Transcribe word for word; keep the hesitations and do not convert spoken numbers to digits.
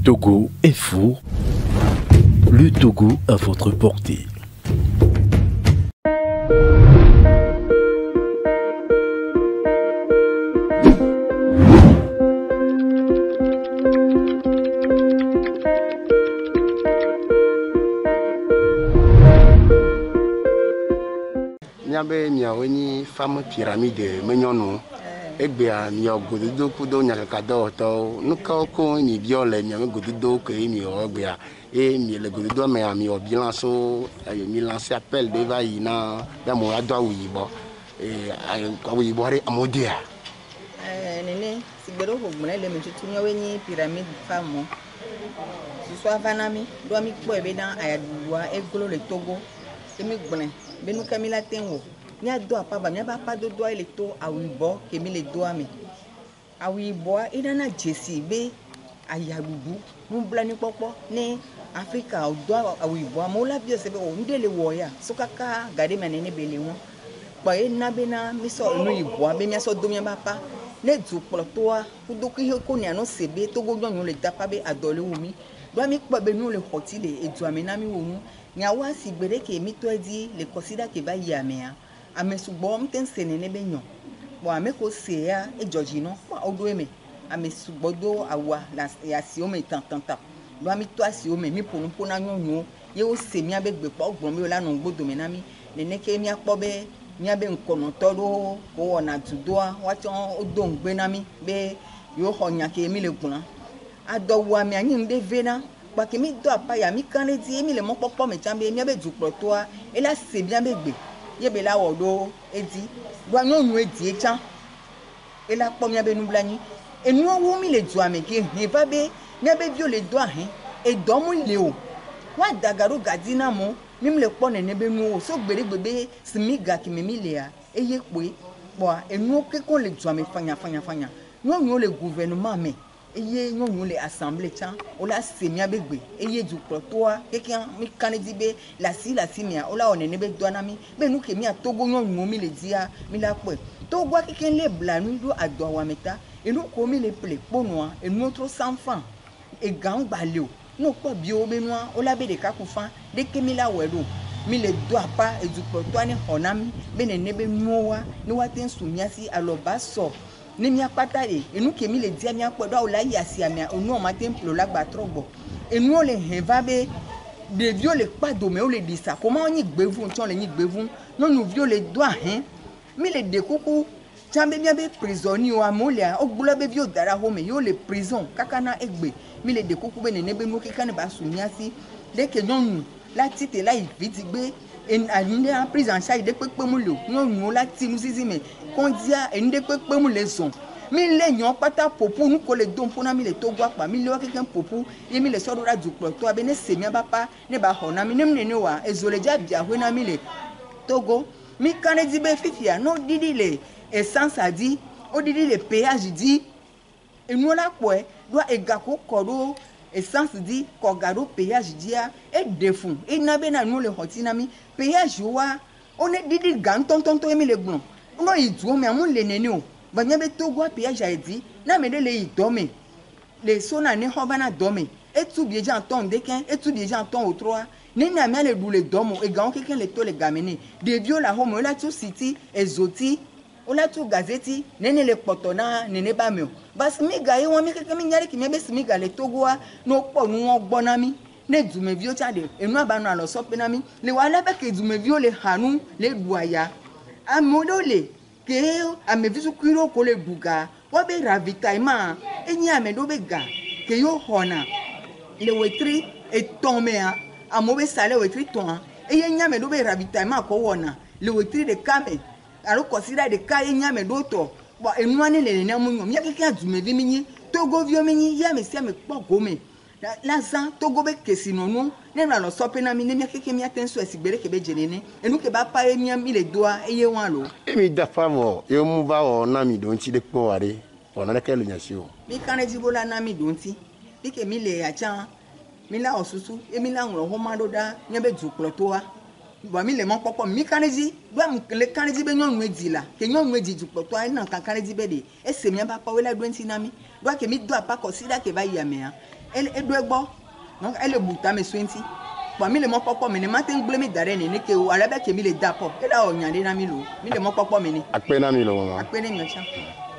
Togo est fou. Le Togo à votre portée. Nyabe miaweni femme pyramide menyono egbea mio gododo kudo nyakado to nuka ko ni biole nyame gododo ko mi ogbea e mi le gododo me ami o bilanso mi lancer appel de va ina da mo ado wibo e ko wibo re amodia eh nene sigbero ho gbon le mi tutu nyaweni pyramide femme so avanami do mi po ebe dan ayaduwa egolo le Togo emi gbon benu kamila tenwo ni ado apaba mi ba pa dodo ile to awibo kemi le do ami awibo ina na jesi be ayagugu mu blani popo ni Africa odo awibo mo la bi se be o ndele wo ya so kaka gade mene ne bele won pa e na be na mi so inu ibo be mi so do mi ba pa le du ploto a kudo ki ko ni anu se be to go yon le dapa be adole wu mi do mi po be nu le hoti le edu ami na mi wo nu nyawa si gbere ke mi to edi le consider ke ba ya me a ame sugbo mten sene ne benyo bo ame ko se ya e joji no pa odo eme ame sugbo do awa la ya si o me tan tan tan do ami to asi o me mi ponu pona nyonyo ye o se mi abegbe pa ogbon mi o la no gbodo me na mi nene ke mi apo be mi abe nkono to do ko wona tudo a wa ti odo ngbe na mi be yo ho nya ke mi le gun ado wa mi anyi nde vena pa ke mi do apa ya mi kan le di mi le mo popo me chambe mi abe dupro to a e la se bi abegbe ye be la wodo edi do anyonu edi echa e la po mi abe nu blani enu owo mi le du ame ke he ba be mi abe bi o le do ahin e do mu le o wa dagaru gadina mo mi le po ne ne be nu o so gbere gbebe simiga ki mi mi le a e ye pe bo enu ke kon le du ame fanya fanya fanya nyonu le gouvernement me eye nyonu le assemblée cha o la se mi abegbe eye du protoa kekian mi kanedi be la si la si mi a o la one ne be do na mi be nu ke mi a Togo nyonu mi le dia mi la pe Togo keken le blanu do ado wa meta enu ko mi le ple ponoa enu tro sans fan e gan gbale o no po bi o be nu o la be de ka ku fan de ke mi la wedo mi le do apa e du protoa ni honami be ne ne be nu wa ni wa ten su mi asi aloba so ni mi apata e enu ke mi le dia mi apodo o la ya si ami onu o ma templo la gba trogbo enu o le heva be de vi o le pado me o le disa ko ma oni gbevun ton le ni gbevun no nu vi o le do ahin mi le de kuku chambe mi be prisoni o amolia o gbulo be vi o dara ho me yo le prison kakana egbe mi le de kuku be ne ne be nu ki kan ba su mi asi de ke nyonu láti te la iviti gbe en ani en prison sha ide pepe mu le nyonu láti nu sisi me kon dia en de pepe mu le son mi le yan pata popu nu ko le don pona mi le Togo apa mi le wa keken popu ye mi le so do ra du pro to abe ne se mi papa ne ba hona mi ne mi ne wa ezole ja bia hwe na mi le Togo mi kanedi be fifia no didi le essence a di o didi le péage di enu la po e do ega ko kodo essence di ko garo péage dia e defun e na be na nu le hotina mi péage wa o ne didi gan ton ton to mi le gbon no idu mi amun le nene o ba nya be Togo péage a di na me de le idome le sona ne hobana dome e tu bi jan ton de ken e tu bi jan ton o trois ni na me le du le domo e gan keken le to le gamene de bio la homo la tu city ezoti o la tu gazeti nene le potona nene ba me o bas mi ga yi won mi keken mi nyare ki me be mi ga le Togo wa no po nu won gbona mi ne du me bio cha de enu abanu alo so pe na mi le wa la be ke du me bio le hanu le du aya amodo le ke ame visu kwiro ko le duga wo be ravitaillement enyi ame do be ga ke yo hona le wetri e ton me a amo be sale wetri ton e ye nyame do be ravitaillement ko wona le wetri de kame aro consider de ka ye nyame do to bo enu ani le ne mu nyom ya keke adume vi minyi Togo vi o minyi ya me se me po gome la san Togo be kesi nonu ne na lo so pe na mi ne mi keke mi atenso esigbere ke be jenene enu ke ba pa e mi mi le doa e ye wan lo emi da famo ye mu ba o na mi don ti de po ware ona le ke lu nya si o mi kanedi bola na mi don ti bi ke mi le acha mi la osusu e mi la nro ho ma do da nya be du plo to wa bon mi le mon papa mi kanezi doit le kanezi be nyon nwedi la ke nyon nwedi du poto ai na kan kanezi be de e se mi papa we la do ntinami doit ke mi doit pas considérer que va y amea elle e do egbo donc elle buta me swenti bon mi le mon papa me ne matin gble mi dare ne ne ke o ala be ke mi le dapo e da o nyande na mi lo mi le mon papa me ni akpe na mi lo mama akpe ne mi cha